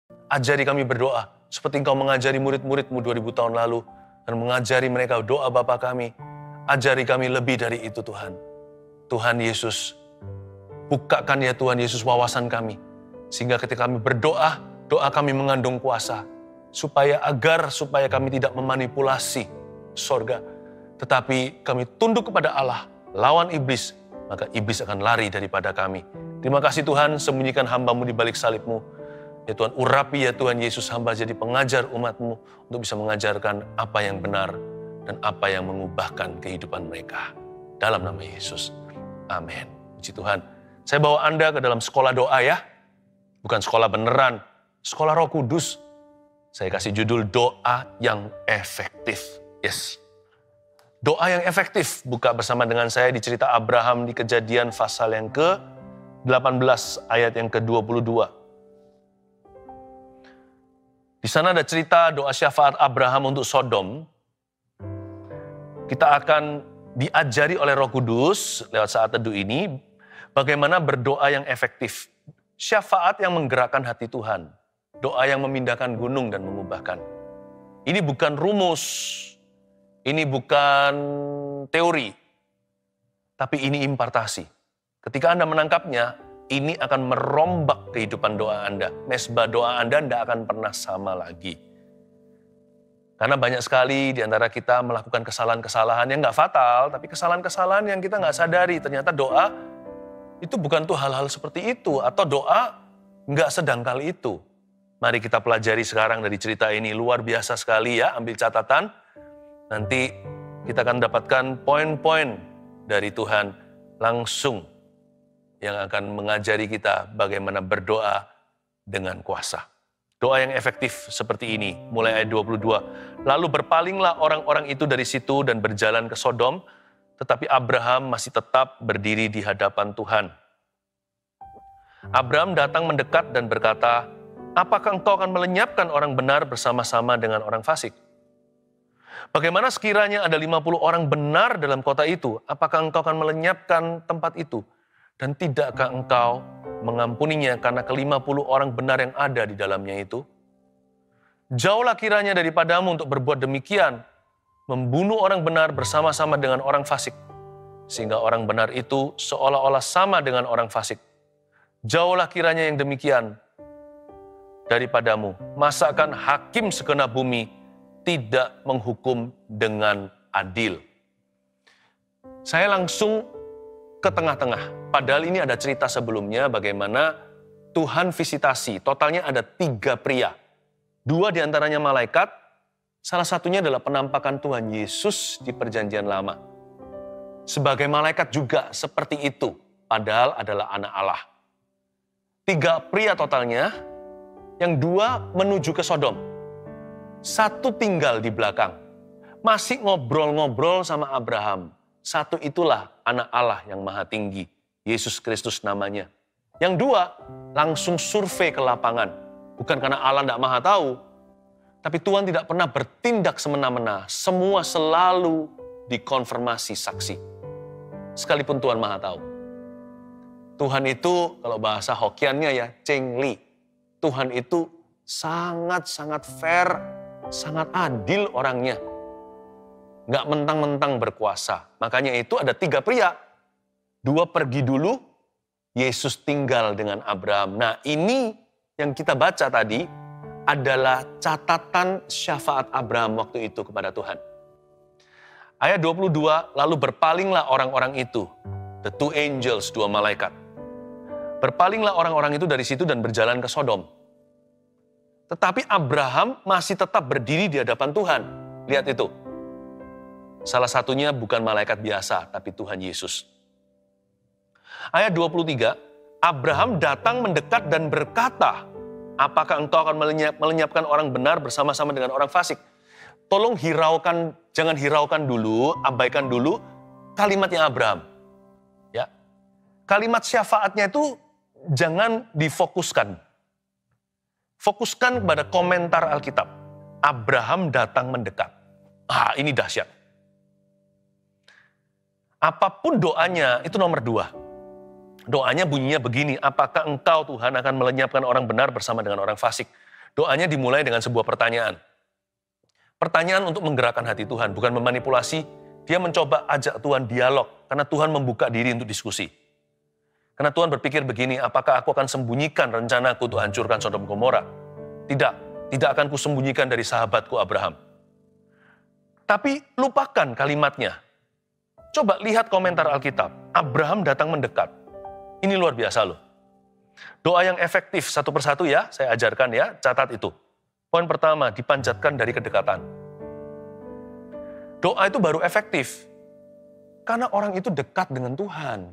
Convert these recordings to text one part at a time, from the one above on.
Ajari kami berdoa, seperti Engkau mengajari murid-murid-Mu 2000 tahun lalu, dan mengajari mereka doa Bapa kami. Ajari kami lebih dari itu Tuhan. Tuhan Yesus, bukakan ya Tuhan Yesus wawasan kami, sehingga ketika kami berdoa, doa kami mengandung kuasa, supaya kami tidak memanipulasi sorga, tetapi kami tunduk kepada Allah, lawan iblis, maka iblis akan lari daripada kami. Terima kasih Tuhan, sembunyikan hamba-Mu di balik salib-Mu. Ya Tuhan, urapi ya Tuhan Yesus hamba jadi pengajar umat-Mu untuk bisa mengajarkan apa yang benar dan apa yang mengubahkan kehidupan mereka. Dalam nama Yesus. Amin. Puji Tuhan. Saya bawa Anda ke dalam sekolah doa ya. Bukan sekolah beneran, sekolah Roh Kudus. Saya kasih judul doa yang efektif. Yes. Doa yang efektif. Buka bersama dengan saya di cerita Abraham di Kejadian pasal yang ke-18 ayat yang ke-22. Di sana ada cerita doa syafaat Abraham untuk Sodom. Kita akan diajari oleh Roh Kudus lewat saat teduh ini bagaimana berdoa yang efektif. Syafaat yang menggerakkan hati Tuhan. Doa yang memindahkan gunung dan mengubahkan. Ini bukan rumus. Ini bukan teori. Tapi ini impartasi. Ketika Anda menangkapnya, ini akan merombak kehidupan doa Anda. Mesbah doa Anda tidak akan pernah sama lagi. Karena banyak sekali di antara kita melakukan kesalahan-kesalahan yang nggak fatal, tapi kesalahan-kesalahan yang kita nggak sadari. Ternyata doa itu bukan tuh hal-hal seperti itu, atau doa nggak sedangkal itu. Mari kita pelajari sekarang dari cerita ini, luar biasa sekali ya, ambil catatan. Nanti kita akan dapatkan poin-poin dari Tuhan langsung yang akan mengajari kita bagaimana berdoa dengan kuasa. Doa yang efektif seperti ini, mulai ayat 22. Lalu berpalinglah orang-orang itu dari situ dan berjalan ke Sodom, tetapi Abraham masih tetap berdiri di hadapan Tuhan. Abraham datang mendekat dan berkata, apakah engkau akan melenyapkan orang benar bersama-sama dengan orang fasik? Bagaimana sekiranya ada 50 orang benar dalam kota itu? Apakah engkau akan melenyapkan tempat itu? Dan tidakkah engkau mengampuninya karena ke-50 orang benar yang ada di dalamnya itu? Jauhlah kiranya daripadamu untuk berbuat demikian, membunuh orang benar bersama-sama dengan orang fasik, sehingga orang benar itu seolah-olah sama dengan orang fasik. Jauhlah kiranya yang demikian daripadamu. Masakan hakim segenap bumi tidak menghukum dengan adil? Saya langsung ke tengah-tengah. Padahal ini ada cerita sebelumnya bagaimana Tuhan visitasi. Totalnya ada 3 pria. 2 diantaranya malaikat. Salah satunya adalah penampakan Tuhan Yesus di perjanjian lama. Sebagai malaikat juga seperti itu. Padahal adalah anak Allah. 3 pria totalnya. Yang 2 menuju ke Sodom. 1 tinggal di belakang. Masih ngobrol-ngobrol sama Abraham. 1 itulah anak Allah yang maha tinggi. Yesus Kristus namanya. Yang 2 langsung survei ke lapangan. Bukan karena Allah tidak maha tahu. Tapi Tuhan tidak pernah bertindak semena-mena. Semua selalu dikonfirmasi saksi. Sekalipun Tuhan maha tahu. Tuhan itu kalau bahasa Hokiannya ya Cengli. Tuhan itu sangat-sangat fair, sangat adil orangnya. Nggak mentang-mentang berkuasa. Makanya itu ada 3 pria. 2 pergi dulu, Yesus tinggal dengan Abraham. Nah ini yang kita baca tadi adalah catatan syafaat Abraham waktu itu kepada Tuhan. Ayat 22, lalu berpalinglah orang-orang itu. The 2 angels, 2 malaikat. Berpalinglah orang-orang itu dari situ dan berjalan ke Sodom. Tetapi Abraham masih tetap berdiri di hadapan Tuhan. Lihat itu. Salah satunya bukan malaikat biasa, tapi Tuhan Yesus. Ayat 23, Abraham datang mendekat dan berkata, apakah engkau akan melenyapkan orang benar bersama-sama dengan orang fasik? Tolong hiraukan, jangan hiraukan dulu, abaikan dulu kalimatnya Abraham. Ya. Kalimat syafaatnya itu jangan difokuskan. Fokuskan kepada komentar Alkitab. Abraham datang mendekat. Ini dahsyat. Apapun doanya, itu nomor 2. Doanya bunyinya begini, apakah engkau Tuhan akan melenyapkan orang benar bersama dengan orang fasik? Doanya dimulai dengan sebuah pertanyaan. Pertanyaan untuk menggerakkan hati Tuhan, bukan memanipulasi. Dia mencoba ajak Tuhan dialog, karena Tuhan membuka diri untuk diskusi. Karena Tuhan berpikir begini, apakah aku akan sembunyikan rencanaku untuk hancurkan Sodom Gomora? Tidak, tidak akan kusembunyikan dari sahabatku Abraham. Tapi lupakan kalimatnya. Coba lihat komentar Alkitab. Abraham datang mendekat. Ini luar biasa loh. Doa yang efektif satu persatu ya, saya ajarkan ya, catat itu. Poin pertama, dipanjatkan dari kedekatan. Doa itu baru efektif, karena orang itu dekat dengan Tuhan.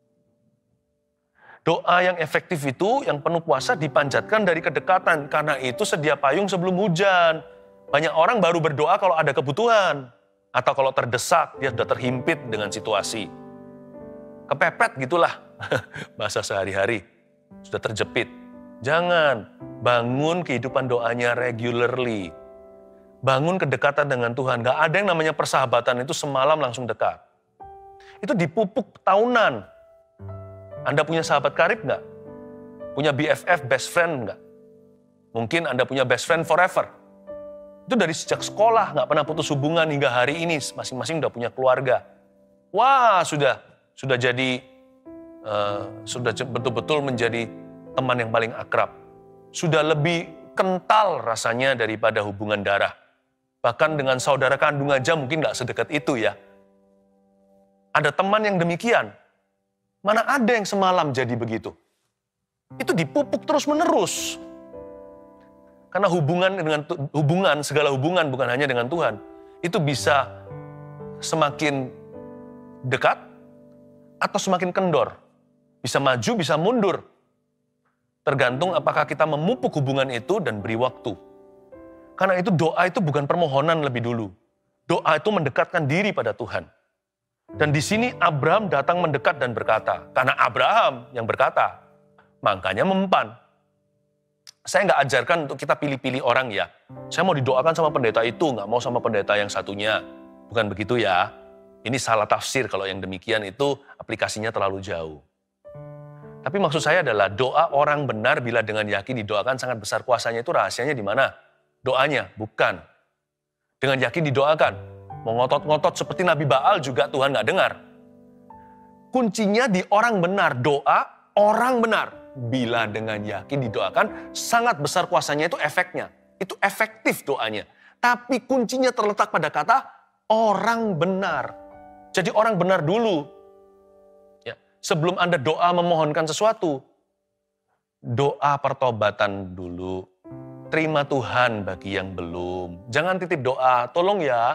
Doa yang efektif itu, yang penuh kuasa dipanjatkan dari kedekatan, karena itu sedia payung sebelum hujan. Banyak orang baru berdoa kalau ada kebutuhan, atau kalau terdesak, dia sudah terhimpit dengan situasi. Kepepet gitulah, bahasa sehari-hari, sudah terjepit. Jangan, bangun kehidupan doanya regularly. Bangun kedekatan dengan Tuhan. Gak ada yang namanya persahabatan itu semalam langsung dekat. Itu dipupuk tahunan. Anda punya sahabat karib gak? Punya BFF, best friend gak? Mungkin Anda punya best friend forever. Itu dari sejak sekolah, gak pernah putus hubungan hingga hari ini. Masing-masing udah punya keluarga. Wah, sudah jadi, sudah betul-betul menjadi teman yang paling akrab. Sudah lebih kental rasanya daripada hubungan darah. Bahkan dengan saudara kandung aja mungkin gak sedekat itu ya. Ada teman yang demikian. Mana ada yang semalam jadi begitu. Itu dipupuk terus-menerus. Karena segala hubungan bukan hanya dengan Tuhan. Itu bisa semakin dekat atau semakin kendor. Bisa maju, bisa mundur. Tergantung apakah kita memupuk hubungan itu dan beri waktu. Karena itu doa itu bukan permohonan lebih dulu. Doa itu mendekatkan diri pada Tuhan. Dan di sini Abraham datang mendekat dan berkata. Karena Abraham yang berkata, makanya mempan. Saya nggak ajarkan untuk kita pilih-pilih orang ya. Saya mau didoakan sama pendeta itu, nggak mau sama pendeta yang satunya. Bukan begitu ya. Ini salah tafsir kalau yang demikian itu aplikasinya terlalu jauh. Tapi maksud saya adalah doa orang benar bila dengan yakin didoakan sangat besar kuasanya itu rahasianya di mana? Doanya, bukan. Dengan yakin didoakan. Mau ngotot-ngotot seperti Nabi Baal juga Tuhan nggak dengar. Kuncinya di orang benar, doa orang benar. Bila dengan yakin didoakan, sangat besar kuasanya itu efeknya. Itu efektif doanya. Tapi kuncinya terletak pada kata orang benar. Jadi orang benar dulu. Sebelum Anda doa memohonkan sesuatu, doa pertobatan dulu. Terima Tuhan bagi yang belum. Jangan titip doa, tolong ya,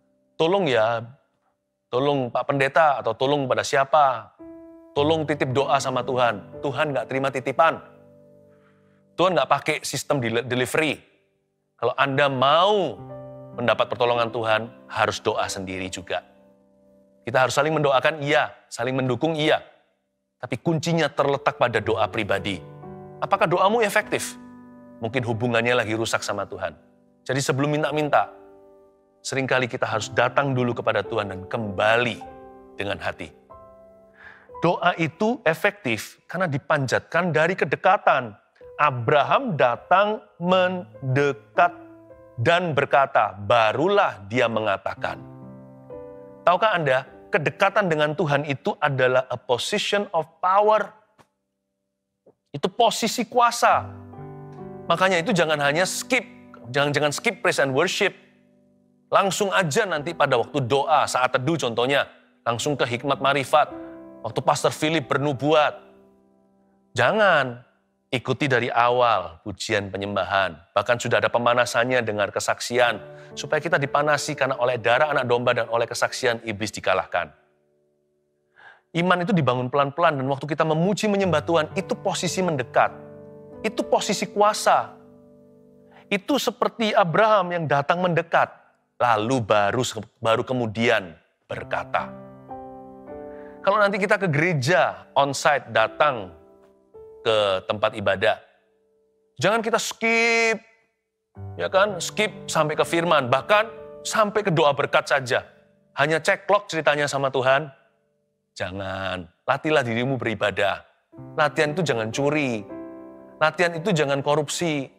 tolong Pak Pendeta atau tolong pada siapa. Tolong titip doa sama Tuhan. Tuhan gak terima titipan. Tuhan gak pakai sistem delivery. Kalau Anda mau mendapat pertolongan Tuhan, harus doa sendiri juga. Kita harus saling mendoakan iya, saling mendukung iya. Tapi kuncinya terletak pada doa pribadi. Apakah doamu efektif? Mungkin hubungannya lagi rusak sama Tuhan. Jadi sebelum minta-minta, seringkali kita harus datang dulu kepada Tuhan dan kembali dengan hati. Doa itu efektif karena dipanjatkan dari kedekatan. Abraham datang mendekat dan berkata, barulah dia mengatakan. Tahukah Anda, kedekatan dengan Tuhan itu adalah a position of power. Itu posisi kuasa. Makanya itu jangan hanya skip, jangan skip praise and worship. Langsung aja nanti pada waktu doa, saat teduh contohnya, langsung ke hikmat marifat. Waktu Pastor Philip bernubuat. Jangan. Ikuti dari awal pujian penyembahan. Bahkan sudah ada pemanasannya, dengar kesaksian. Supaya kita dipanasi karena oleh darah anak domba dan oleh kesaksian iblis dikalahkan. Iman itu dibangun pelan-pelan dan waktu kita memuji menyembah Tuhan, itu posisi mendekat. Itu posisi kuasa. Itu seperti Abraham yang datang mendekat. Lalu baru kemudian berkata. Kalau nanti kita ke gereja, on-site, datang ke tempat ibadah. Jangan kita skip, ya kan? Skip sampai ke firman, bahkan sampai ke doa berkat saja. Hanya ceklok ceritanya sama Tuhan. Jangan, latihlah dirimu beribadah. Latihan itu jangan curi. Latihan itu jangan korupsi.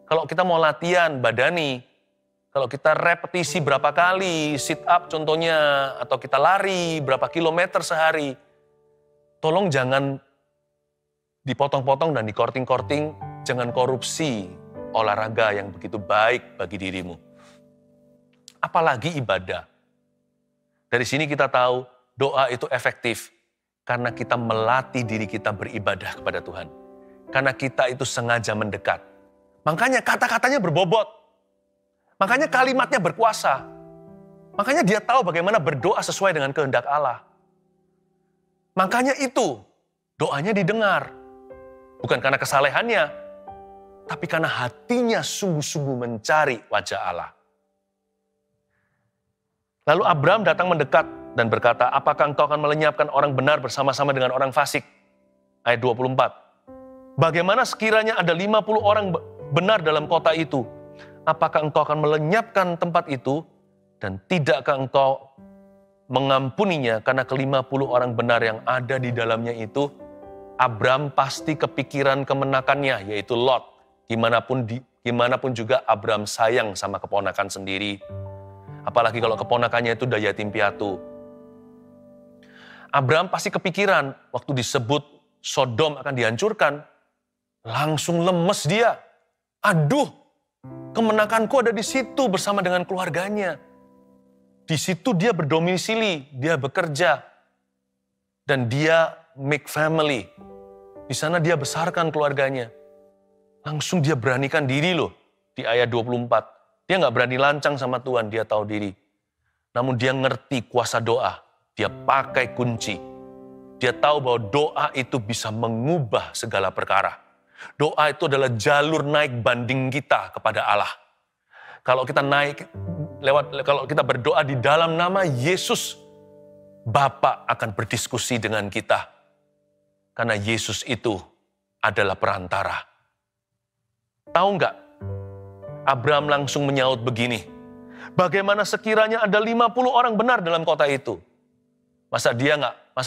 Kalau kita mau latihan badani, kalau kita repetisi berapa kali, sit up contohnya, atau kita lari berapa kilometer sehari, tolong jangan dipotong-potong dan dikorting-korting, jangan korupsi olahraga yang begitu baik bagi dirimu. Apalagi ibadah. Dari sini kita tahu doa itu efektif karena kita melatih diri kita beribadah kepada Tuhan. Karena kita itu sengaja mendekat. Makanya kata-katanya berbobot. Makanya kalimatnya berkuasa. Makanya dia tahu bagaimana berdoa sesuai dengan kehendak Allah. Makanya itu doanya didengar. Bukan karena kesalehannya, tapi karena hatinya sungguh-sungguh mencari wajah Allah. Lalu Abraham datang mendekat dan berkata, apakah engkau akan melenyapkan orang benar bersama-sama dengan orang fasik? Ayat 24. Bagaimana sekiranya ada 50 orang benar dalam kota itu? Apakah engkau akan melenyapkan tempat itu? Dan tidakkah engkau mengampuninya karena ke-50 orang benar yang ada di dalamnya itu? Abraham pasti kepikiran kemenakannya, yaitu Lot. Gimanapun juga Abraham sayang sama keponakan sendiri. Apalagi kalau keponakannya itu udah yatim piatu. Abraham pasti kepikiran waktu disebut Sodom akan dihancurkan. Langsung lemes dia. Aduh, kemenakanku ada di situ bersama dengan keluarganya. Di situ dia berdomisili, dia bekerja. Dan dia make family. Di sana dia besarkan keluarganya. Langsung dia beranikan diri loh di ayat 24. Dia nggak berani lancang sama Tuhan, dia tahu diri. Namun dia ngerti kuasa doa. Dia pakai kunci. Dia tahu bahwa doa itu bisa mengubah segala perkara. Doa itu adalah jalur naik banding kita kepada Allah. Kalau kita kalau kita berdoa di dalam nama Yesus, Bapa akan berdiskusi dengan kita. Karena Yesus itu adalah perantara. Tahu nggak? Abraham langsung menyaut begini. Bagaimana sekiranya ada 50 orang benar dalam kota itu? Masa dia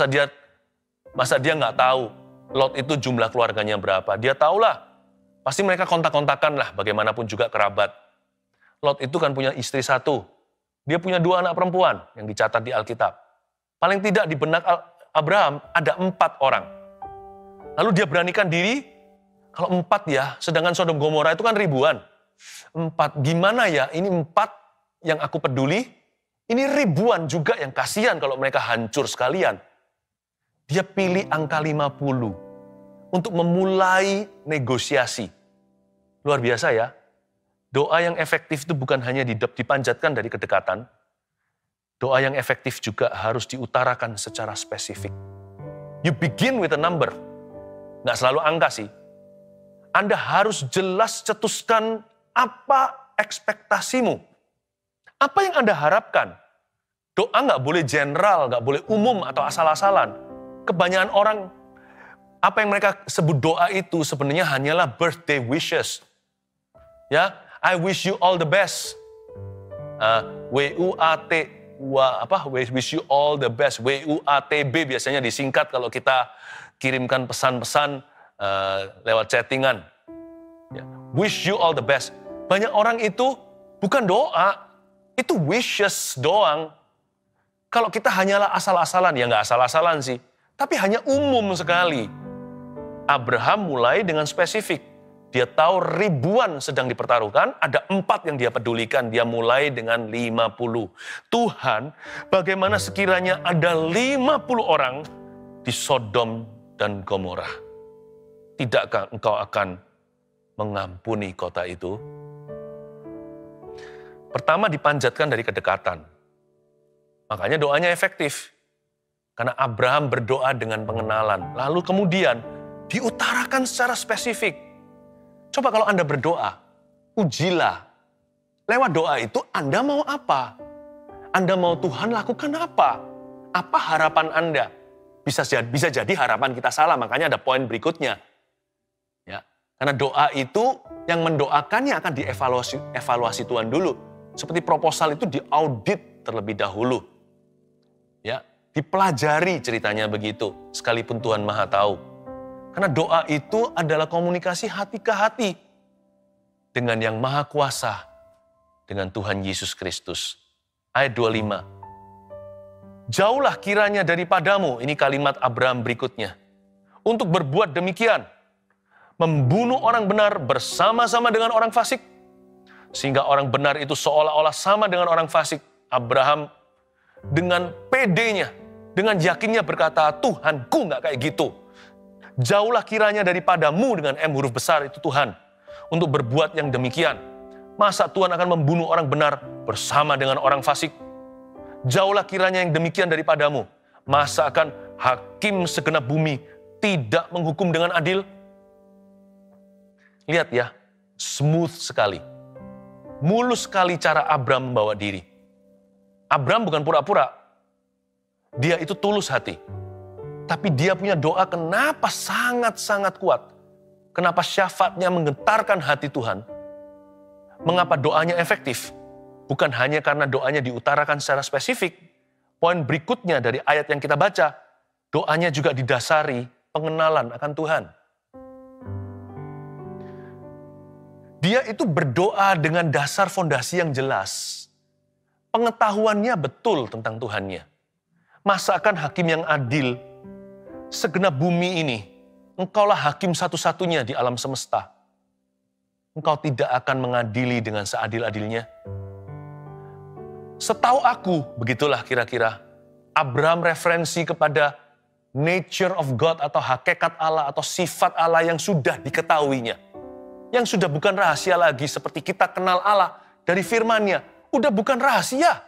nggak tahu Lot itu jumlah keluarganya berapa? Dia tahulah. Pasti mereka kontak-kontakan lah, bagaimanapun juga kerabat. Lot itu kan punya istri satu. Dia punya 2 anak perempuan yang dicatat di Alkitab. Paling tidak di benak Abraham ada 4 orang. Lalu dia beranikan diri, kalau 4 ya, sedangkan Sodom Gomora itu kan ribuan. 4, gimana ya? Ini 4 yang aku peduli, ini ribuan juga yang kasihan kalau mereka hancur sekalian. Dia pilih angka 50 untuk memulai negosiasi. Luar biasa ya. Doa yang efektif itu bukan hanya dipanjatkan dari kedekatan. Doa yang efektif juga harus diutarakan secara spesifik. You begin with a number. Nggak selalu angka sih. Anda harus jelas cetuskan apa ekspektasimu. Apa yang Anda harapkan? Doa nggak boleh general, nggak boleh umum atau asal-asalan. Kebanyakan orang, apa yang mereka sebut doa itu sebenarnya hanyalah birthday wishes. Ya, I wish you all the best. Wish you all the best. WUATB biasanya disingkat kalau kita kirimkan pesan-pesan lewat chattingan. Ya, wish you all the best. Banyak orang itu bukan doa, itu wishes doang. Kalau kita hanyalah asal-asalan, ya nggak asal-asalan sih, tapi hanya umum sekali. Abraham mulai dengan spesifik. Dia tahu ribuan sedang dipertaruhkan, ada 4 yang dia pedulikan. Dia mulai dengan 50. Tuhan, bagaimana sekiranya ada 50 orang di Sodom dan Gomora? Tidakkah engkau akan mengampuni kota itu? Pertama dipanjatkan dari kedekatan. Makanya doanya efektif. Karena Abraham berdoa dengan pengenalan. Lalu kemudian diutarakan secara spesifik. Coba kalau Anda berdoa, ujilah. Lewat doa itu Anda mau apa? Anda mau Tuhan lakukan apa? Apa harapan Anda? Bisa jadi harapan kita salah, makanya ada poin berikutnya. Ya, karena doa itu yang mendoakannya akan dievaluasi Tuhan dulu. Seperti proposal itu diaudit terlebih dahulu. Ya, dipelajari ceritanya begitu, sekalipun Tuhan Maha tahu. Karena doa itu adalah komunikasi hati ke hati. dengan yang maha kuasa, dengan Tuhan Yesus Kristus. Ayat 25. Jauhlah kiranya daripadamu, ini kalimat Abraham berikutnya, untuk berbuat demikian, membunuh orang benar bersama-sama dengan orang fasik, sehingga orang benar itu seolah-olah sama dengan orang fasik. Abraham dengan pedenya, dengan yakinnya berkata, Tuhanku nggak kayak gitu. Jauhlah kiranya daripadamu dengan M huruf besar itu Tuhan, untuk berbuat yang demikian. Masa Tuhan akan membunuh orang benar bersama dengan orang fasik? Jauhlah kiranya yang demikian daripadamu. Masa akan hakim segenap bumi tidak menghukum dengan adil? Lihat ya, smooth sekali. Mulus sekali cara Abraham membawa diri. Abraham bukan pura-pura. Dia itu tulus hati. Tapi dia punya doa kenapa sangat-sangat kuat. Kenapa syafaatnya menggetarkan hati Tuhan. Mengapa doanya efektif? Bukan hanya karena doanya diutarakan secara spesifik. Poin berikutnya dari ayat yang kita baca, doanya juga didasari pengenalan akan Tuhan. Dia itu berdoa dengan dasar fondasi yang jelas. Pengetahuannya betul tentang Tuhannya. Masakan hakim yang adil, segenap bumi ini, Engkaulah hakim satu-satunya di alam semesta. Engkau tidak akan mengadili dengan seadil-adilnya. Setahu aku, begitulah kira-kira, Abraham referensi kepada nature of God atau hakikat Allah atau sifat Allah yang sudah diketahuinya. Yang sudah bukan rahasia lagi seperti kita kenal Allah dari firman-Nya. Udah bukan rahasia.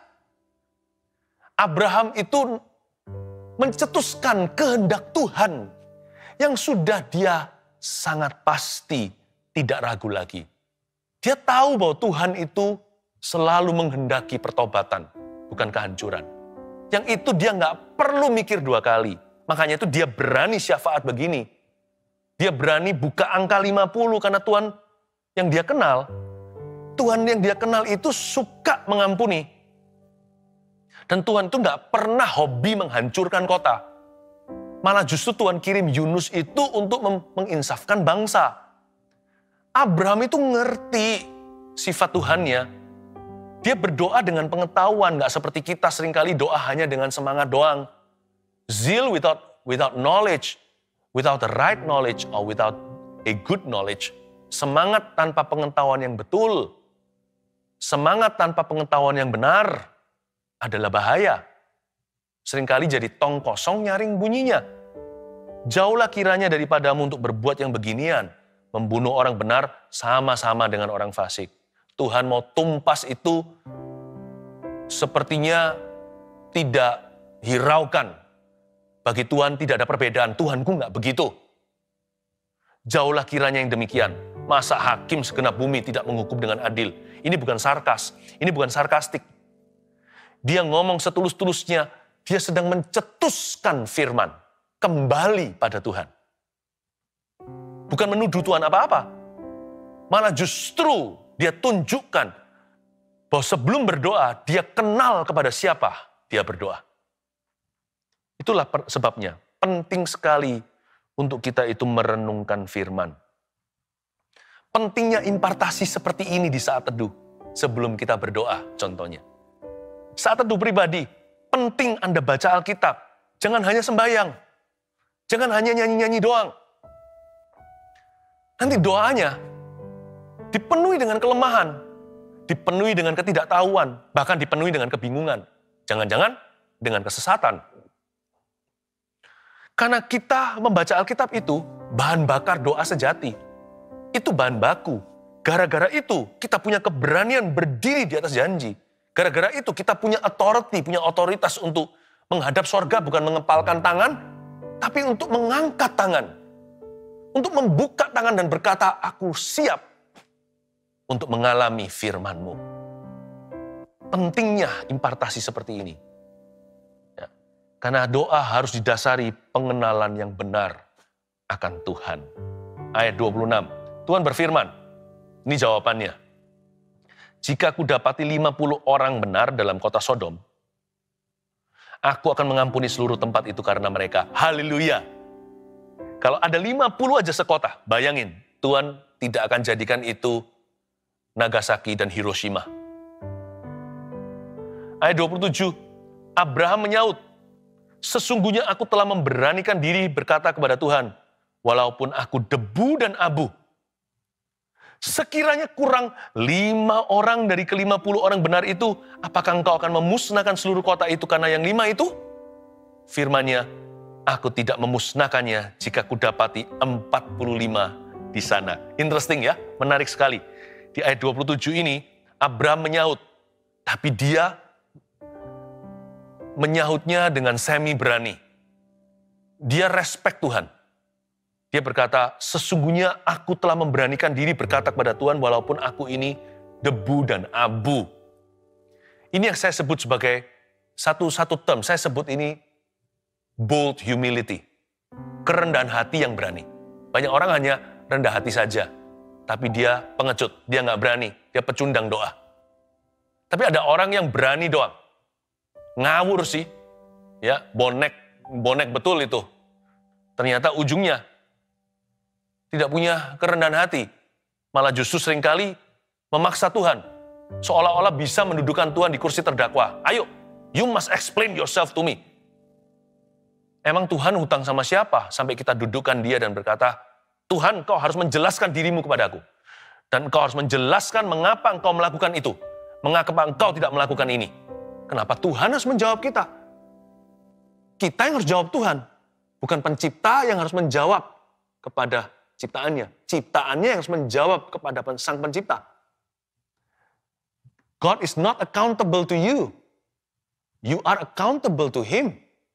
Abraham itu mencetuskan kehendak Tuhan yang sudah dia sangat pasti tidak ragu lagi. Dia tahu bahwa Tuhan itu selalu menghendaki pertobatan, bukan kehancuran. Yang itu dia nggak perlu mikir dua kali. Makanya itu dia berani syafaat begini. Dia berani buka angka 50 karena Tuhan yang dia kenal, Tuhan yang dia kenal itu suka mengampuni. Dan Tuhan itu nggak pernah hobi menghancurkan kota. Malah justru Tuhan kirim Yunus itu untuk menginsafkan bangsa. Abraham itu ngerti sifat Tuhannya. Dia berdoa dengan pengetahuan, nggak seperti kita seringkali doa hanya dengan semangat doang. Zeal without knowledge, without the right knowledge, or without a good knowledge. Semangat tanpa pengetahuan yang betul, semangat tanpa pengetahuan yang benar adalah bahaya. Seringkali jadi tong kosong nyaring bunyinya. Jauhlah kiranya daripadamu untuk berbuat yang beginian, membunuh orang benar sama-sama dengan orang fasik. Tuhan mau tumpas itu sepertinya tidak hiraukan. Bagi Tuhan tidak ada perbedaan, Tuhanku nggak begitu. Jauhlah kiranya yang demikian. Masa hakim segenap bumi tidak menghukum dengan adil. Ini bukan sarkas, ini bukan sarkastik. Dia ngomong setulus-tulusnya, dia sedang mencetuskan firman kembali pada Tuhan. Bukan menuduh Tuhan apa-apa. Malah justru dia tunjukkan bahwa sebelum berdoa, dia kenal kepada siapa dia berdoa. Itulah sebabnya penting sekali untuk kita itu merenungkan firman. Pentingnya impartasi seperti ini di saat teduh sebelum kita berdoa contohnya. Saat teduh pribadi, penting Anda baca Alkitab. Jangan hanya sembahyang. Jangan hanya nyanyi-nyanyi doang. Nanti doanya dipenuhi dengan kelemahan, dipenuhi dengan ketidaktahuan, bahkan dipenuhi dengan kebingungan. Jangan-jangan dengan kesesatan. Karena kita membaca Alkitab itu bahan bakar doa sejati. Itu bahan baku. Gara-gara itu kita punya keberanian berdiri di atas janji. Gara-gara itu kita punya authority, punya otoritas untuk menghadap sorga, bukan mengepalkan tangan, tapi untuk mengangkat tangan. Untuk membuka tangan dan berkata, aku siap untuk mengalami firman-Mu. Pentingnya impartasi seperti ini. Ya. Karena doa harus didasari pengenalan yang benar akan Tuhan. Ayat 26. Tuhan berfirman, ini jawabannya. Jika aku dapati 50 orang benar dalam kota Sodom, aku akan mengampuni seluruh tempat itu karena mereka. Haleluya. Kalau ada 50 aja sekota, bayangin, Tuhan tidak akan jadikan itu Nagasaki dan Hiroshima. Ayat 27, Abraham menyaut, sesungguhnya aku telah memberanikan diri berkata kepada Tuhan, walaupun aku debu dan abu. Sekiranya kurang 5 orang dari ke-50 orang benar itu, apakah engkau akan memusnahkan seluruh kota itu karena yang 5 itu? Firman-Nya, aku tidak memusnahkannya jika kudapati 45 di sana. Interesting ya, menarik sekali. Di ayat 27 ini, Abraham menyaut, tapi dia menyahutnya dengan semi berani. Dia respect Tuhan. Dia berkata, sesungguhnya aku telah memberanikan diri berkata kepada Tuhan walaupun aku ini debu dan abu. Ini yang saya sebut sebagai satu term, saya sebut ini bold humility. Kerendahan hati yang berani. Banyak orang hanya rendah hati saja, tapi dia pengecut, dia nggak berani, dia pecundang doa. Tapi ada orang yang berani doang. Ngawur sih, ya bonek betul itu. Ternyata ujungnya tidak punya kerendahan hati, malah justru seringkali memaksa Tuhan, seolah-olah bisa mendudukan Tuhan di kursi terdakwa. Ayo, you must explain yourself to me. Emang Tuhan hutang sama siapa sampai kita dudukkan dia dan berkata, Tuhan, kau harus menjelaskan dirimu kepadaku. Dan kau harus menjelaskan mengapa engkau melakukan itu. Mengapa engkau tidak melakukan ini. Kenapa Tuhan harus menjawab kita? Kita yang harus jawab Tuhan. Bukan pencipta yang harus menjawab kepada ciptaannya. Ciptaannya yang harus menjawab kepada sang pencipta. God is not accountable to you. You are accountable to Him.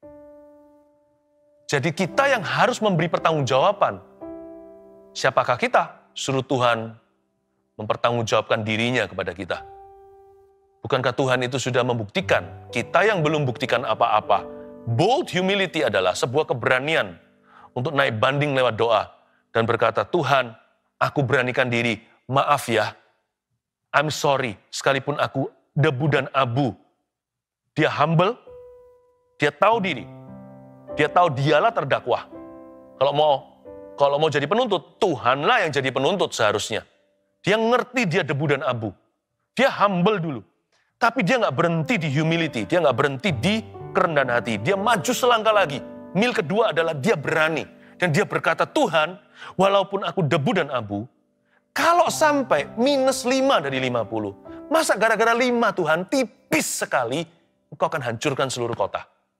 Jadi kita yang harus memberi pertanggungjawaban. Siapakah kita? Suruh Tuhan mempertanggungjawabkan dirinya kepada kita. Bukankah Tuhan itu sudah membuktikan? Kita yang belum buktikan apa-apa. Bold humility adalah sebuah keberanian untuk naik banding lewat doa. Dan berkata, Tuhan, aku beranikan diri. Maaf ya, I'm sorry. Sekalipun aku debu dan abu. Dia humble, dia tahu diri. Dia tahu dialah terdakwa. Kalau mau jadi penuntut, Tuhanlah yang jadi penuntut seharusnya. Dia ngerti dia debu dan abu. Dia humble dulu. Tapi dia nggak berhenti di humility. Dia nggak berhenti di kerendahan hati. Dia maju selangkah lagi. Mil kedua adalah dia berani. Dan dia berkata, Tuhan, walaupun aku debu dan abu, kalau sampai minus 5 dari 50, masa gara-gara 5 Tuhan, tipis sekali, engkau akan hancurkan seluruh kota.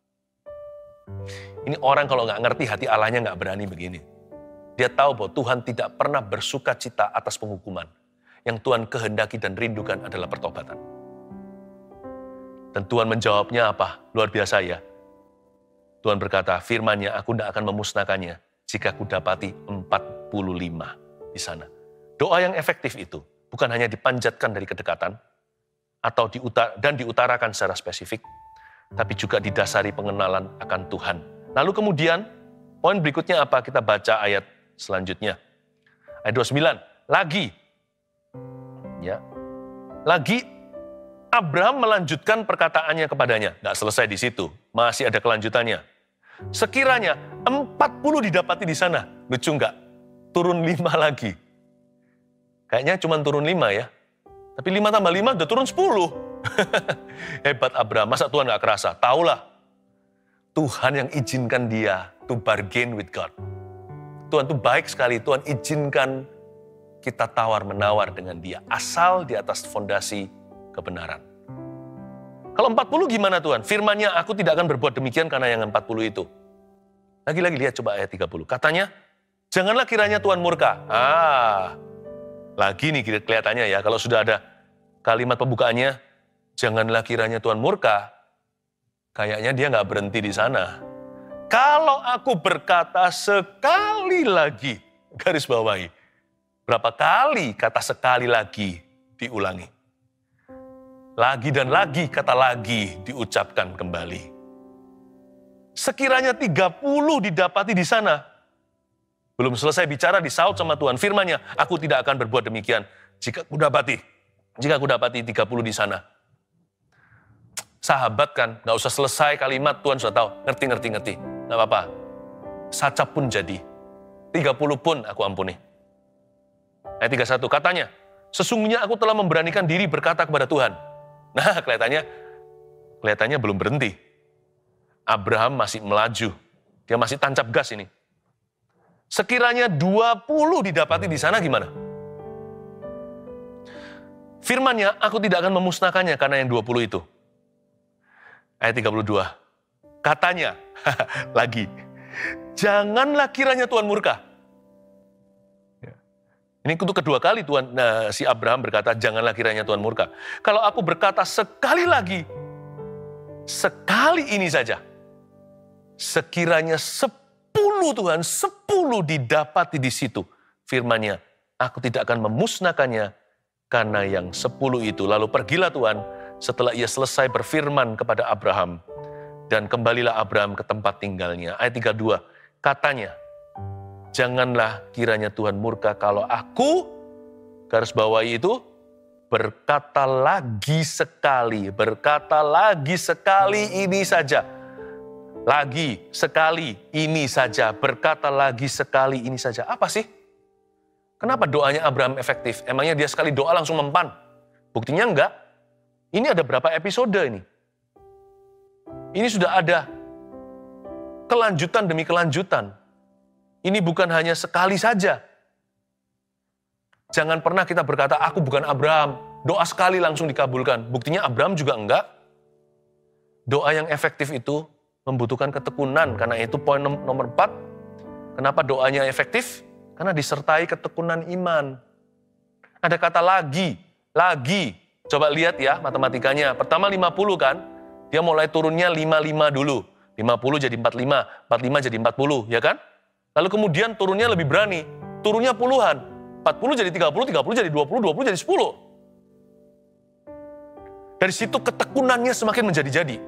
Ini orang kalau nggak ngerti hati Allahnya nggak berani begini. Dia tahu bahwa Tuhan tidak pernah bersuka cita atas penghukuman. Yang Tuhan kehendaki dan rindukan adalah pertobatan. Dan Tuhan menjawabnya apa? Luar biasa ya. Tuhan berkata, firman-Nya, aku tidak akan memusnahkannya jika kudapati 45 di sana. Doa yang efektif itu bukan hanya dipanjatkan dari kedekatan atau diutarakan secara spesifik, tapi juga didasari pengenalan akan Tuhan. Lalu kemudian, poin berikutnya apa? Kita baca ayat selanjutnya. Ayat 29, lagi. Ya. Lagi Abraham melanjutkan perkataannya kepadanya. Nggak selesai di situ, masih ada kelanjutannya. Sekiranya 40 didapati di sana. Lucu nggak? Turun 5 lagi. Kayaknya cuma turun 5 ya. Tapi 5 tambah 5 udah turun 10. Hebat Abraham, masa Tuhan nggak kerasa? Taulah, Tuhan yang izinkan dia to bargain with God. Tuhan tuh baik sekali, Tuhan izinkan kita tawar-menawar dengan dia. Asal di atas fondasi kebenaran. Kalau 40 gimana Tuhan? Firman-Nya, aku tidak akan berbuat demikian karena yang 40 itu. Lagi-lagi lihat coba ayat 30. Katanya, janganlah kiranya Tuhan murka. Lagi nih kelihatannya ya, kalau sudah ada kalimat pembukaannya, janganlah kiranya Tuhan murka, kayaknya dia nggak berhenti di sana. Kalau aku berkata sekali lagi, garis bawahi, berapa kali kata sekali lagi diulangi. Lagi dan lagi kata lagi diucapkan kembali. Sekiranya 30 didapati di sana. Belum selesai bicara disaut sama Tuhan. Firman-Nya, aku tidak akan berbuat demikian jika aku dapati 30 di sana. Sahabat kan, gak usah selesai kalimat, Tuhan sudah tahu. Ngerti. Gak apa-apa. Sacap pun jadi. 30 pun aku ampuni. Ayat 31, katanya, Sesungguhnya aku telah memberanikan diri berkata kepada Tuhan. Nah, kelihatannya belum berhenti. Abraham masih melaju. Dia masih tancap gas ini. Sekiranya 20 didapati di sana gimana? Firman-Nya, aku tidak akan memusnahkannya karena yang 20 itu. Ayat 32. Katanya, lagi, janganlah kiranya Tuhan murka. Ini untuk kedua kali si Abraham berkata, janganlah kiranya Tuhan murka. Kalau aku berkata sekali lagi, sekali ini saja, sekiranya 10 Tuhan, 10 didapati di situ. Firman-Nya, aku tidak akan memusnahkannya karena yang 10 itu. Lalu pergilah Tuhan setelah ia selesai berfirman kepada Abraham. Dan kembalilah Abraham ke tempat tinggalnya. Ayat 32, katanya, janganlah kiranya Tuhan murka kalau aku, garis bawahi itu, berkata lagi sekali ini saja. Lagi sekali ini saja, berkata lagi sekali ini saja. Apa sih? Kenapa doanya Abraham efektif? Emangnya dia sekali doa langsung mempan? Buktinya enggak. Ini ada berapa episode ini? Ini sudah ada kelanjutan demi kelanjutan. Ini bukan hanya sekali saja. Jangan pernah kita berkata, aku bukan Abraham. Doa sekali langsung dikabulkan. Buktinya Abraham juga enggak. Doa yang efektif itu membutuhkan ketekunan. Karena itu poin nomor 4. Kenapa doanya efektif? Karena disertai ketekunan iman. Ada kata lagi. Coba lihat ya matematikanya. Pertama 50 kan? Dia mulai turunnya 55 dulu. 50 jadi 45, 45 jadi 40, ya kan? Lalu kemudian turunnya lebih berani. Turunnya puluhan. 40 jadi 30, 30 jadi 20, 20 jadi 10. Dari situ ketekunannya semakin menjadi-jadi.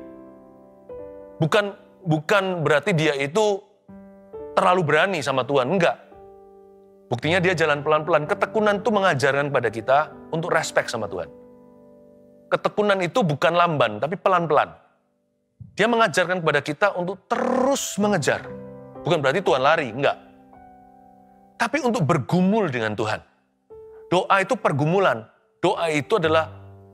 Bukan berarti dia itu terlalu berani sama Tuhan, enggak. Buktinya dia jalan pelan-pelan. Ketekunan itu mengajarkan pada kita untuk respect sama Tuhan. Ketekunan itu bukan lamban, tapi pelan-pelan. Dia mengajarkan kepada kita untuk terus mengejar. Bukan berarti Tuhan lari, enggak. Tapi untuk bergumul dengan Tuhan. Doa itu pergumulan. Doa itu adalah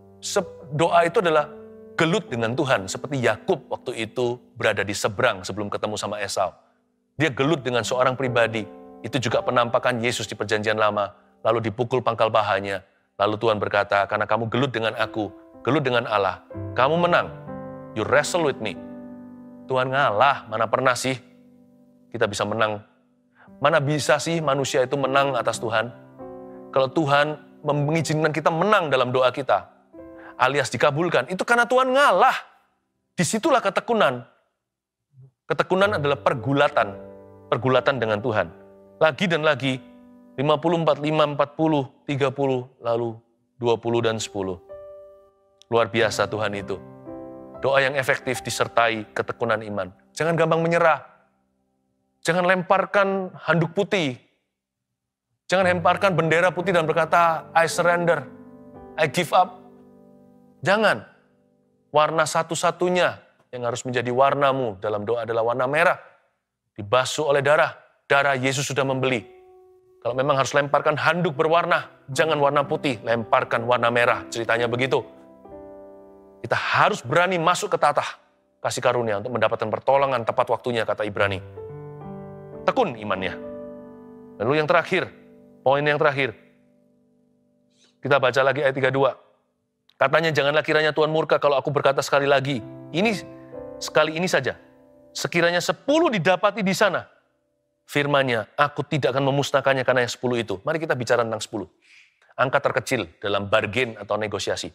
gelut dengan Tuhan. Seperti Yakub waktu itu berada di seberang sebelum ketemu sama Esau. Dia gelut dengan seorang pribadi. Itu juga penampakan Yesus di Perjanjian Lama. Lalu dipukul pangkal pahanya. Lalu Tuhan berkata, karena kamu gelut dengan aku, gelut dengan Allah, kamu menang. You wrestle with me. Tuhan ngalah, mana pernah sih kita bisa menang? Mana bisa sih manusia itu menang atas Tuhan? Kalau Tuhan mengizinkan kita menang dalam doa kita, alias dikabulkan, itu karena Tuhan ngalah. Disitulah ketekunan. Ketekunan adalah pergulatan dengan Tuhan. Lagi dan lagi, 50, 45, 40, 30, lalu 20 dan 10. Luar biasa Tuhan itu. Doa yang efektif disertai ketekunan iman. Jangan gampang menyerah. Jangan lemparkan handuk putih. Jangan lemparkan bendera putih dan berkata, I surrender, I give up. Jangan. Warna satu-satunya yang harus menjadi warnamu dalam doa adalah warna merah. Dibasuh oleh darah. Darah Yesus sudah membeli. Kalau memang harus lemparkan handuk berwarna, jangan warna putih, lemparkan warna merah. Ceritanya begitu. Kita harus berani masuk ke tatah kasih karunia untuk mendapatkan pertolongan tepat waktunya, kata Ibrani. Tekun imannya. Lalu yang terakhir, poin yang terakhir. Kita baca lagi ayat 32. Katanya, janganlah kiranya Tuhan murka kalau aku berkata sekali lagi. Sekali ini saja. Sekiranya 10 didapati di sana. Firman-Nya, aku tidak akan memusnahkannya karena yang 10 itu. Mari kita bicara tentang 10. Angka terkecil dalam bargain atau negosiasi.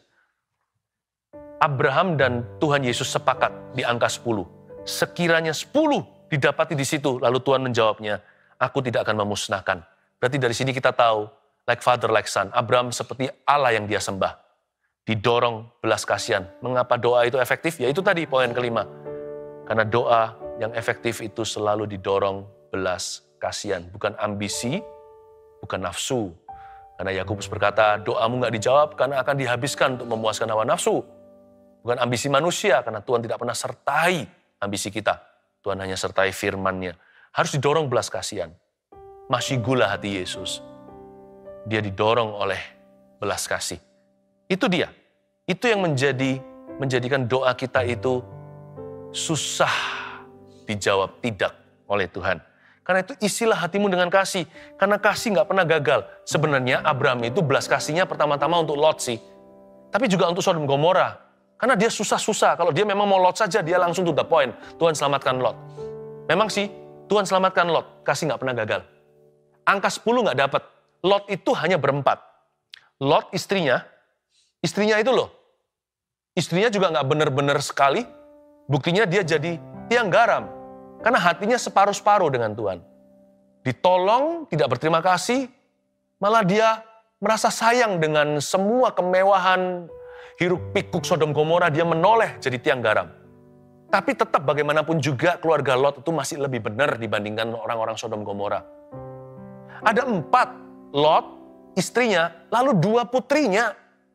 Abraham dan Tuhan Yesus sepakat di angka 10. Sekiranya 10 didapati di situ, lalu Tuhan menjawabnya, aku tidak akan memusnahkan. Berarti dari sini kita tahu, like father, like son, Abraham seperti Allah yang dia sembah. Didorong belas kasihan. Mengapa doa itu efektif? Ya itu tadi poin kelima. Karena doa yang efektif itu selalu didorong belas kasihan. Bukan ambisi, bukan nafsu. Karena Yakobus berkata, doamu nggak dijawab karena akan dihabiskan untuk memuaskan hawa nafsu. Bukan ambisi manusia, karena Tuhan tidak pernah sertai ambisi kita. Tuhan hanya sertai firman-Nya. Harus didorong belas kasihan. Masih gula hati Yesus. Dia didorong oleh belas kasih. Itu dia. Itu yang menjadikan doa kita itu susah dijawab tidak oleh Tuhan. Karena itu isilah hatimu dengan kasih. Karena kasih nggak pernah gagal. Sebenarnya Abraham itu belas kasihnya pertama-tama untuk Lot sih. Tapi juga untuk Sodom Gomora. Karena dia susah-susah. Kalau dia memang mau Lot saja, dia langsung to the point. Tuhan selamatkan Lot. Memang sih, Tuhan selamatkan Lot. Kasih nggak pernah gagal. Angka 10 nggak dapat. Lot itu hanya berempat. Lot istrinya itu loh. Istrinya juga nggak benar-benar sekali. Buktinya dia jadi tiang garam. Karena hatinya separuh-separuh dengan Tuhan. Ditolong, tidak berterima kasih, malah dia merasa sayang dengan semua kemewahan hiruk pikuk Sodom Gomora, dia menoleh jadi tiang garam. Tapi tetap bagaimanapun juga keluarga Lot itu masih lebih benar dibandingkan orang-orang Sodom Gomora. Ada 4 Lot, istrinya, lalu 2 putrinya.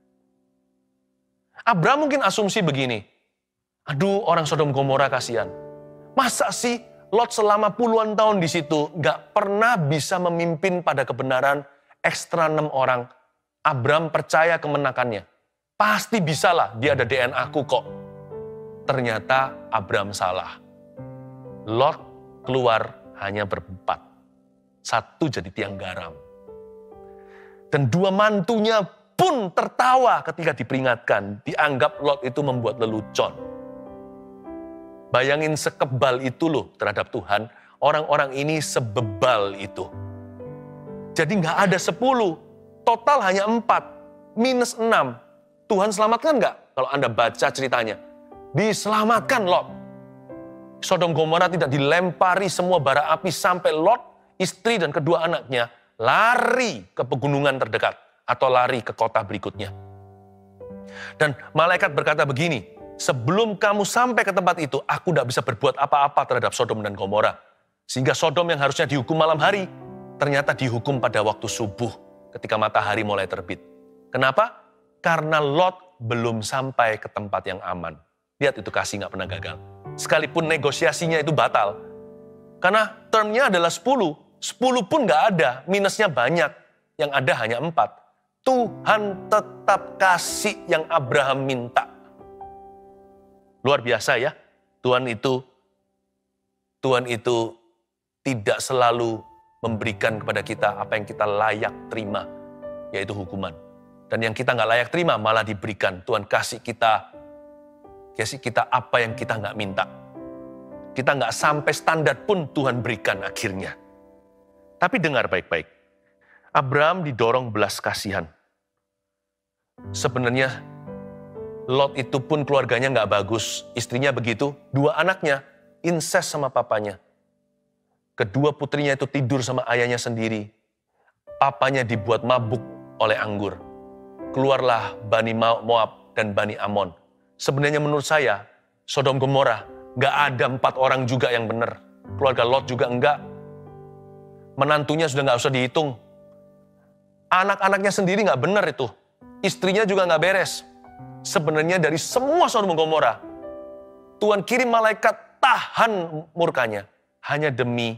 Abraham mungkin asumsi begini, aduh orang Sodom Gomora kasihan. Masa sih Lot selama puluhan tahun di situ gak pernah bisa memimpin pada kebenaran ekstra 6 orang. Abraham percaya kemenakannya. Pasti bisalah, dia ada DNA aku kok. Ternyata Abraham salah. Lot keluar hanya berempat. 1 jadi tiang garam. Dan 2 mantunya pun tertawa ketika diperingatkan. Dianggap Lot itu membuat lelucon. Bayangin sekebal itu loh terhadap Tuhan. Orang-orang ini sebebal itu. Jadi nggak ada 10. Total hanya 4. Minus 6. Tuhan selamatkan nggak? Kalau Anda baca ceritanya. Diselamatkan Lot. Sodom Gomora tidak dilempari semua bara api sampai Lot, istri dan kedua anaknya lari ke pegunungan terdekat. Atau lari ke kota berikutnya. Dan malaikat berkata begini, sebelum kamu sampai ke tempat itu, aku tidak bisa berbuat apa-apa terhadap Sodom dan Gomora. Sehingga Sodom yang harusnya dihukum malam hari, ternyata dihukum pada waktu subuh ketika matahari mulai terbit. Kenapa? Karena Lot belum sampai ke tempat yang aman. Lihat itu kasih nggak pernah gagal. Sekalipun negosiasinya itu batal. Karena termnya adalah 10. 10 pun nggak ada, minusnya banyak. Yang ada hanya 4. Tuhan tetap kasih yang Abraham minta. Luar biasa ya, Tuhan itu tidak selalu memberikan kepada kita apa yang kita layak terima, yaitu hukuman. Dan yang kita nggak layak terima malah diberikan. Tuhan kasih kita apa yang kita nggak minta. Kita nggak sampai standar pun Tuhan berikan akhirnya. Tapi dengar baik-baik, Abraham didorong belas kasihan. Sebenarnya Lot itu pun keluarganya nggak bagus. Istrinya begitu, 2 anaknya incest sama papanya. Kedua putrinya itu tidur sama ayahnya sendiri. Papanya dibuat mabuk oleh anggur. Keluarlah Bani Moab dan Bani Amon. Sebenarnya menurut saya, Sodom Gomora nggak ada 4 orang juga yang benar. Keluarga Lot juga enggak. Menantunya sudah nggak usah dihitung. Anak-anaknya sendiri nggak benar itu. Istrinya juga nggak beres. Sebenarnya dari semua Sodom Gomora, Tuhan kirim malaikat tahan murkanya hanya demi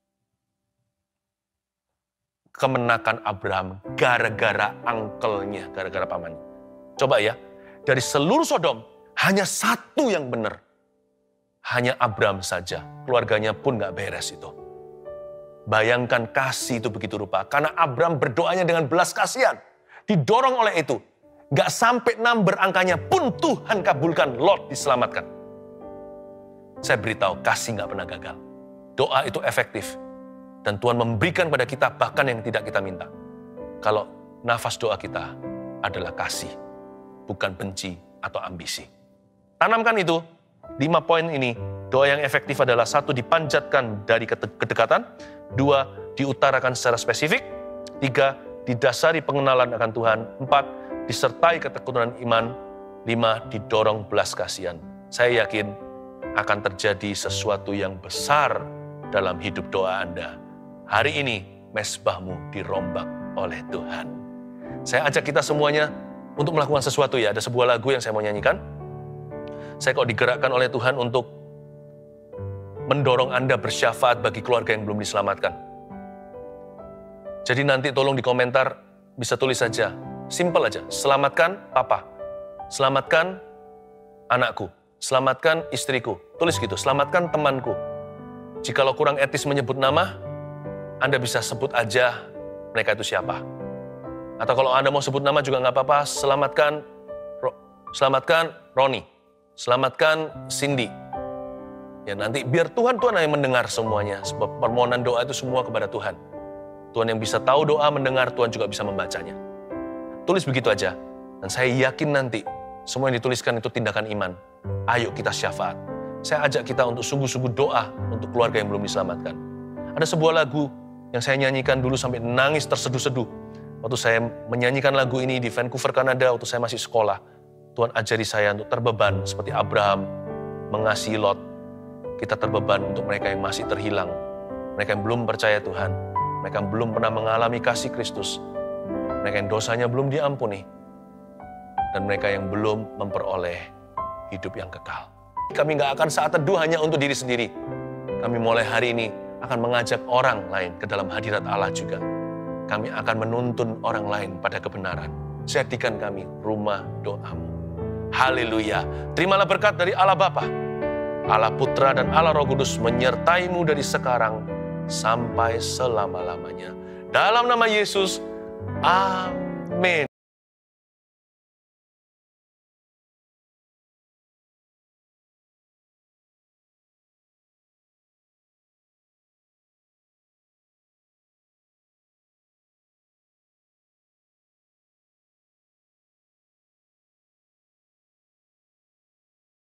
kemenakan Abraham gara-gara angkelnya, gara-gara pamannya. Coba ya, dari seluruh Sodom hanya 1 yang benar. Hanya Abraham saja, keluarganya pun nggak beres itu. Bayangkan kasih itu begitu rupa, karena Abraham berdoanya dengan belas kasihan, didorong oleh itu. Gak sampai number angkanya pun Tuhan kabulkan, Lot diselamatkan. Saya beritahu, kasih gak pernah gagal. Doa itu efektif. Dan Tuhan memberikan pada kita bahkan yang tidak kita minta. Kalau nafas doa kita adalah kasih, bukan benci atau ambisi. Tanamkan itu, 5 poin ini. Doa yang efektif adalah 1, dipanjatkan dari kedekatan. 2, diutarakan secara spesifik. 3, didasari pengenalan akan Tuhan. 4, disertai ketekunan iman. 5, didorong belas kasihan. Saya yakin akan terjadi sesuatu yang besar dalam hidup doa Anda. Hari ini, mesbahmu dirombak oleh Tuhan. Saya ajak kita semuanya untuk melakukan sesuatu ya. Ada sebuah lagu yang saya mau nyanyikan. Saya kok digerakkan oleh Tuhan untuk mendorong Anda bersyafaat bagi keluarga yang belum diselamatkan. Jadi nanti tolong di komentar bisa tulis saja, Simple aja, selamatkan papa, selamatkan anakku, selamatkan istriku. Tulis gitu, selamatkan temanku. Jikalau kurang etis menyebut nama, Anda bisa sebut aja mereka itu siapa. Atau kalau Anda mau sebut nama juga nggak apa-apa, selamatkan Roni, selamatkan Cindy. Ya nanti biar Tuhan yang mendengar semuanya, sebab permohonan doa itu semua kepada Tuhan. Tuhan yang bisa tahu doa, mendengar, Tuhan juga bisa membacanya. Tulis begitu aja, dan saya yakin nanti semua yang dituliskan itu tindakan iman. Ayo kita syafaat. Saya ajak kita untuk sungguh-sungguh doa untuk keluarga yang belum diselamatkan. Ada sebuah lagu yang saya nyanyikan dulu sampai nangis terseduh-seduh. Waktu saya menyanyikan lagu ini di Vancouver, Kanada, waktu saya masih sekolah. Tuhan ajari saya untuk terbeban seperti Abraham mengasihi Lot. Kita terbeban untuk mereka yang masih terhilang. Mereka yang belum percaya Tuhan. Mereka yang belum pernah mengalami kasih Kristus. Mereka yang dosanya belum diampuni. Dan mereka yang belum memperoleh hidup yang kekal. Kami nggak akan saat teduh hanya untuk diri sendiri. Kami mulai hari ini akan mengajak orang lain ke dalam hadirat Allah juga. Kami akan menuntun orang lain pada kebenaran. Jadikan kami rumah doamu. Haleluya. Terimalah berkat dari Allah Bapa, Allah Putra dan Allah Roh Kudus menyertaimu dari sekarang sampai selama-lamanya. Dalam nama Yesus, amin.